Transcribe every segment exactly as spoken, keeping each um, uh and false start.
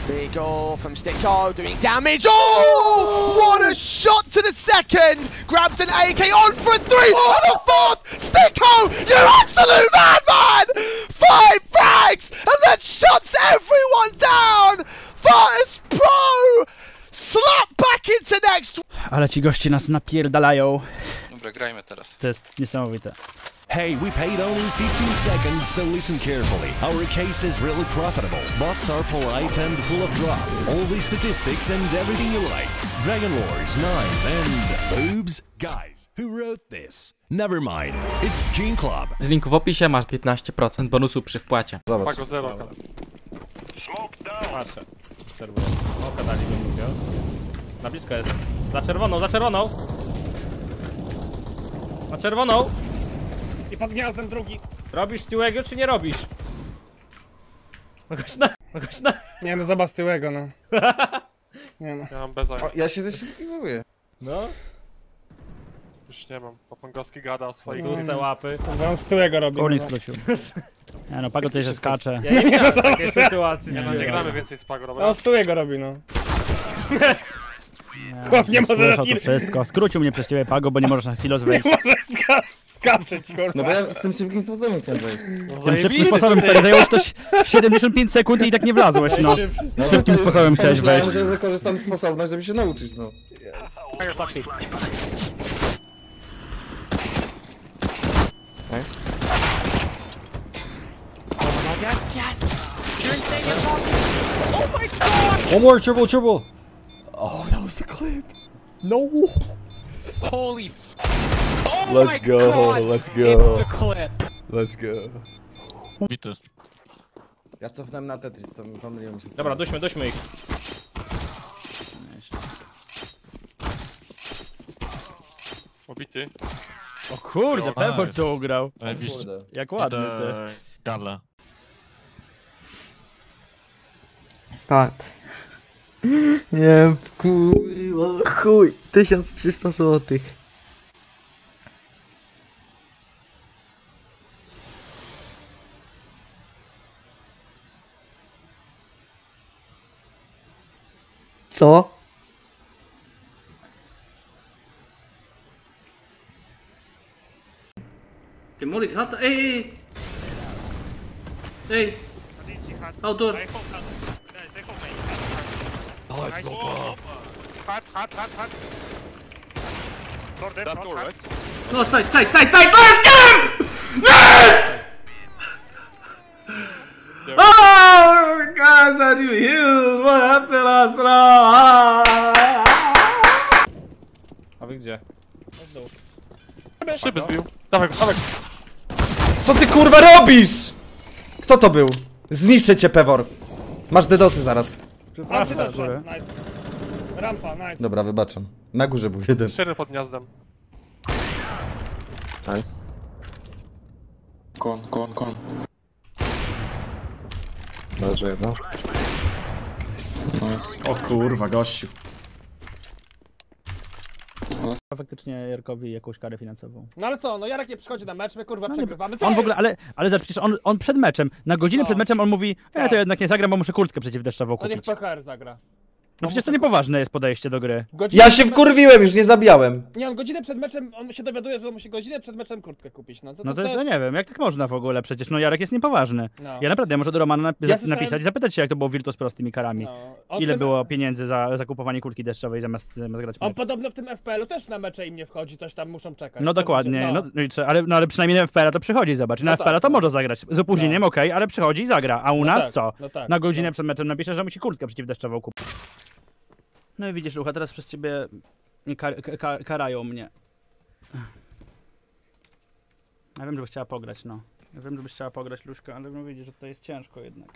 Deagle from Sticko doing damage. Oh! What a shot to the second! Grabs an A K on for a three and a fourth! Sticko, you absolute madman! Five frags and then shuts everyone down! Virtus Pro! Slap back into next. Ale ci goście nas napierdalają. Dobra, grajmy teraz. To jest niesamowite. Hey, we paid only fifteen seconds, so listen carefully. Our case is really profitable. Bots are polite and full of drop. All the statistics and everything you like. Dragon Wars, nice, and boobs? Guys, who wrote this? Never mind, it's Skin Club. Z linku w opisie masz piętnaście procent bonusu przy wpłacie. Pago zero. Patrzę. Czerwono. O, kadali go mówię. Na blisko jest. Za czerwoną, za czerwoną! Na czerwoną! I pod gniazdem drugi. Robisz tyłego czy nie robisz? No gość na... No gość na... Nie no, zobacz tyłego, no. Nie no. Ja mam bez O, ja się ześpiewuję. No. Już nie mam. Papangowski gada o swoich... Tłuste łapy. On z tyłego robi. Kurnik no. skrócił. Nie no, Pago tutaj się skacze. Ja nie miałem takiej sytuacji. Nie, no, nie gramy więcej z Pago, dobra? On z tyłego robi, no. Chłop nie może na to wszystko. Skrócił mnie przez ciebie, Pago, bo nie możesz na silos wejść. Nie może ska skapczyć, kurwa. No bo ja tym szybkim sposobem chciałem wejść. Tym szybkim sposobem stary, zajęło to siedemdziesiąt pięć sekund i tak nie wlazłeś, no. No, Szybkim to już sposobem chciałeś myślałem, wejść. że wykorzystam sposobność, żeby się nauczyć, no. Nice. Yes, yes. You're insane. Oh my god! One more, triple, triple. Oh, that was the clip. No. Holy f. Oh Let's my go, God. let's go. It's the clip. Let's go. Bity. Ja cofnąłem na Tetris, to pomyliło mi się z Dobra, duśmy, duśmy ich. Obity. O kurde, Pepor co ugrał. Kurde. Jak ładny ty. Gala. Start. Nie, kurwa, chuj, tysiąc trzysta złotych. Co? Ty Molik, hat, ej, ej! Ej! Outdoor! No, side, side, side, side! Nice game! Yes! Oh, guys, how do you heal? What happened last round? A wy gdzie? Szyby zbił. Dawaj go, dawaj go. Co ty kurwa robisz? Kto to był? Zniszczę cię, Pewor. Masz dedosy zaraz. Przepraszam, nice. Rampa, nice. Dobra, wybaczam. Na górze był jeden. Szery pod gniazdem. Nice. Kon, kon, kon. Leży jedno. O kurwa, gościu. Faktycznie Jarkowi jakąś karę finansową. No ale co, no Jarek nie przychodzi na mecz, my kurwa No nie, przegrywamy. Co on w jest? ogóle, ale, ale zobacz, przecież on, on przed meczem, na godzinę No. przed meczem on mówi, e, to jednak nie zagram, bo muszę kurtkę przeciwdeszczową No niech kupić. P H R zagra. No przecież to niepoważne jest podejście do gry. Godzinę Ja się przed- wkurwiłem, już nie zabijałem. Nie, on godzinę przed meczem, on się dowiaduje, że on musi godzinę przed meczem kurtkę kupić, no to, No to jest, ja nie wiem, jak tak można w ogóle przecież, no Jarek jest niepoważny. No. Ja naprawdę muszę do Romana napi Ja słyszałem- napisać i zapytać się, jak to było w Virtus Pro z tymi karami. No. On w Ile tym- było pieniędzy za zakupowanie kulki deszczowej zamiast, zamiast grać On mecz. podobno w tym F P L-u też na mecze im nie wchodzi, coś tam muszą czekać. No To dokładnie, będzie- no, no, i co, ale, no ale przynajmniej na F P L-a to przychodzi, zobacz, na No F P L-a tak, to no. może zagrać, z opóźnieniem No. okej, ale przychodzi i zagra, a u No nas tak, co? no tak, Na godzinę no. przed meczem napisze, że musi kurtkę przeciwdeszczową kupić. No i widzisz, Lucha, teraz przez ciebie kar kar karają mnie. Ja wiem, żebyś chciała pograć, no. Ja wiem, żebyś chciała pograć, Luszka, ale no widzisz, że to jest ciężko jednak.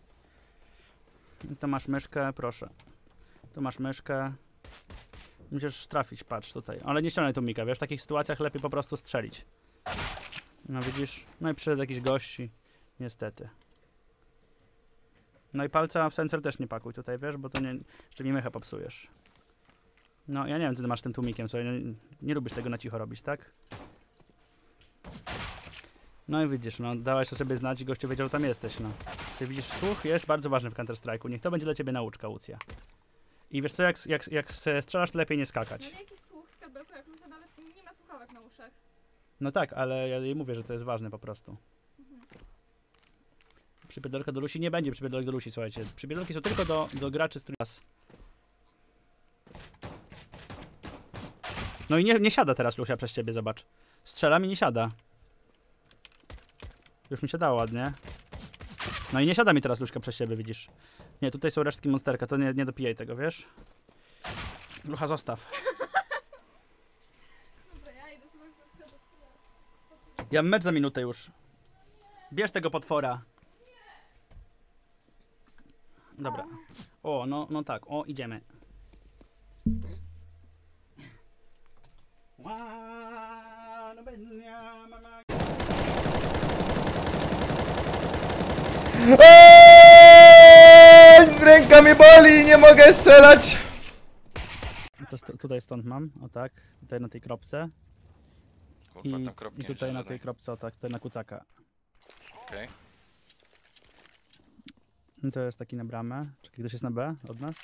To masz myszkę, proszę. Tu masz myszkę. Musisz trafić, patrz tutaj. Ale nie ściągnij tu Mika, wiesz, w takich sytuacjach lepiej po prostu strzelić. No widzisz? No i przyszedł jakiś gości. Niestety. No i palca w sensor też nie pakuj tutaj, wiesz, bo to nie... Jeszcze mi mychę popsujesz. No, ja nie wiem, co ty masz z tym tłumikiem, słuchaj, nie, nie lubisz tego na cicho robić, tak? No i widzisz, no, dałaś to sobie znać i gościu wiedział, że tam jesteś, no. Ty widzisz, słuch jest bardzo ważny w Counter Strike'u. Niech to będzie dla ciebie nauczka, Łucja. I wiesz co, jak, jak, jak strzelasz, to lepiej nie skakać. No ale jaki słuch z kabelką, jak Lucia nawet nie ma słuchawek na uszach. No tak, ale ja jej mówię, że to jest ważne po prostu. Mhm. Przypierdolka do Lusi nie będzie przypierdolek do Lusi, słuchajcie. Przypierdolki są tylko do, do graczy, z którymi... No i nie, nie siada teraz Lusia przez ciebie, zobacz. Strzela mi, nie siada. Już mi się dało ładnie. No i nie siada mi teraz Luśka przez ciebie, widzisz. Nie, tutaj są resztki monsterka, to nie, nie dopijaj tego, wiesz? Lucha, zostaw. Dobra, ja idę sobie Ja mam mecz za minutę już. Bierz tego potwora. Dobra. O, no, no tak, o, idziemy. Eee, ręka mi boli, nie mogę strzelać. To st tutaj stąd mam, o tak, tutaj na tej kropce. I, i tutaj na tej kropce, o tak, tutaj na kucaka. Okej. I to jest taki na bramę. Czy ktoś jest na B od nas?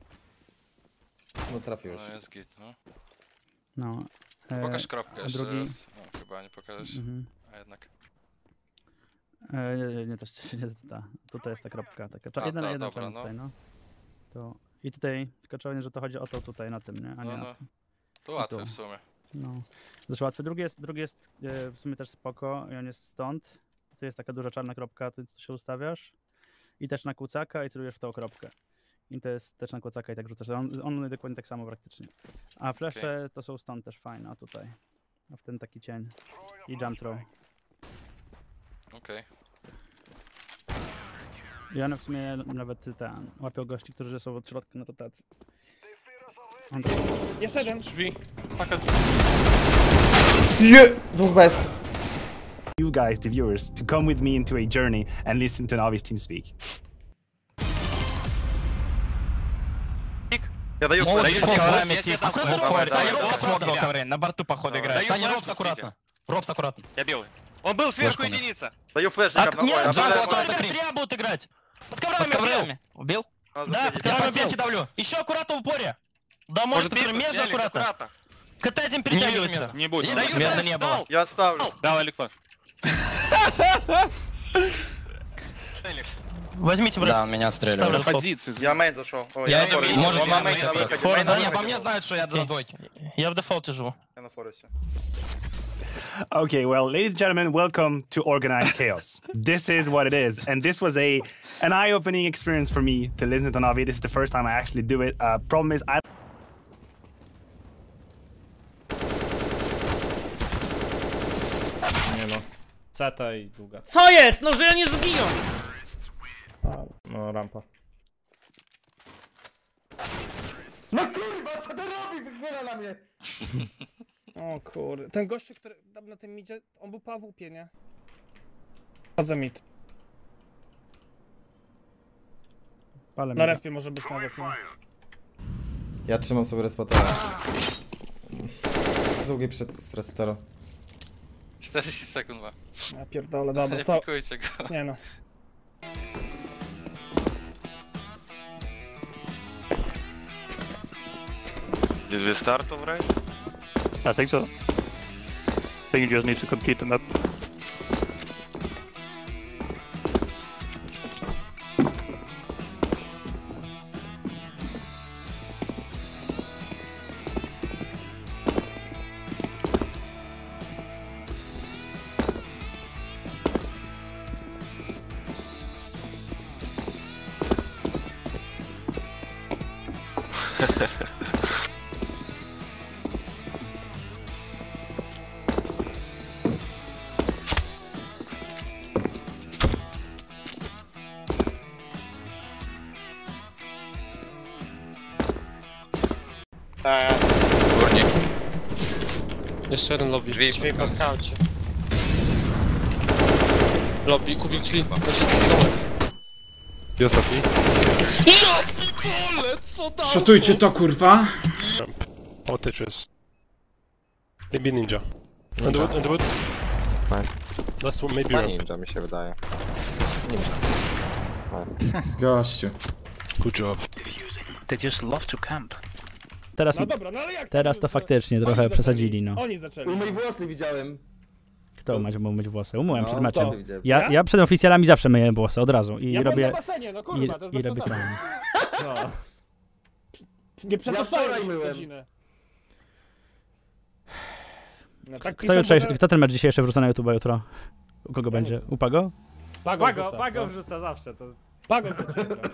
No trafiłeś. No jest git, no. No. E, Pokaż kropkę a jeszcze drugi... raz. No, chyba nie pokażesz. Mhm. A jednak. E, nie, nie, nie, to nie ta. Tutaj jest ta kropka. Taka. A, jedna, ta, jedna dobra, czarna no. tutaj, no. To. I tutaj, tylko trzeba, że to chodzi o to tutaj na tym, nie? A nie No, na no. tym. To łatwe tu. w sumie. No. Zresztą łatwy. Drugi jest, drugi jest e, w sumie też spoko i on jest stąd. Tu jest taka duża czarna kropka, tu się ustawiasz. I też na kucaka i celujesz w tą kropkę. I to jest też na kucaka i tak rzucasz. On, on dokładnie tak samo praktycznie. A flesze okay. to są stąd też fajne, a tutaj. A w ten taki cień. I jump throw. Okej. Okay. I one w sumie nawet ten, łapią gości, którzy są od środka na rotacji. On... Jeszcze jeden. Drzwi. Paka Je! Dwóch bez. You guys, the viewers, to come with me into a journey and listen to Navi's team speak. Я даю на борту, походу, играет. Саня, Робс аккуратно. Робс аккуратно. Я белый. Он был сверху единица. Даю флеш. Нет, Джангл будут играть. Под коврами. Убил? Да, под коврами бейте давлю. Еще аккуратно в упоре. Да, может, между аккуратно. КТ один перетягивается. Не будет. Между не было. Я оставлю. Дал электро. Возьмите, брат. Да, он меня стреляет. Позицию. Я мейн зашел. Я не может, я мейн на выходе. Не, по мне знают, что я до двойки. Я в дефолте живу. Я на форусе. Okay, well, ladies and gentlemen, welcome to Organized Chaos. This is what it is, and this was a an eye-opening experience for me to listen to Navi. This is the first time I actually do it. Uh, problem is, I. Nie no. Ceta i długa. Co jest? No, że ja nie zbiją! No, rampa. No kurwa, co to robi? Wychyla na mnie! O kurde, ten gościu, który tam na tym midzie, on był po A W P, nie? Chodzę mid. Palę na respie może być nawet, no. Ja trzymam sobie respotera. Zługi przed respotera. czterdzieści sekund ma. Ja pierdolę, dobra, nie so... pikujcie go. Nie no. Did we start already? I think so. I think you just need to complete the map. A, jasne. Górnik. Jeszcze jeden lobby. Drzwi, drzwi po skaucie. Lobby, kubik drzwi. I ostatni. Ja p***ole, co dało? Szotujcie to, kurwa. O, Tetris. Maybe ninja. Underwood, Underwood. Nice. That's what maybe Chyba ninja mi się wydaje. Ninja. Gościu. Good job. They just love to camp. Teraz, No dobra, no ale jak teraz to faktycznie trochę zaczęli. przesadzili, no. Oni zaczęli. Umyj włosy widziałem. Kto ma umyć włosy? Umyłem No, przed to meczem. widziałem. Ja, Ja? ja przed oficjalami zawsze myję włosy, od razu. I Ja byłem robię... na basenie, no kurwa, to I, jest i robię bez krem. No. Nie przetestowałem wczoraj się myłem. godzinę. No, tak Kto, piszą, jutrzejszy, że- kto ten mecz dzisiejszy wrzuca na YouTube jutro? U kogo Ja będzie? nie wiem. U Pago? Pago Pago, wrzuca, Pago no. wrzuca zawsze to. Pago wrzuca.